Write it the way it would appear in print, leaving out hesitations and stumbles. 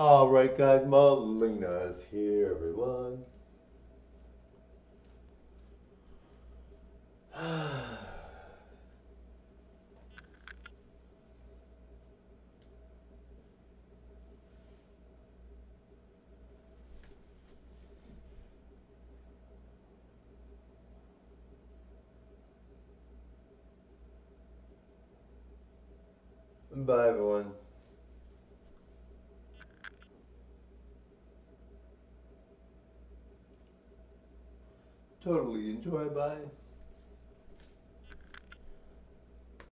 Alright guys, Melina's here everyone. Bye everyone. Totally enjoy, bye.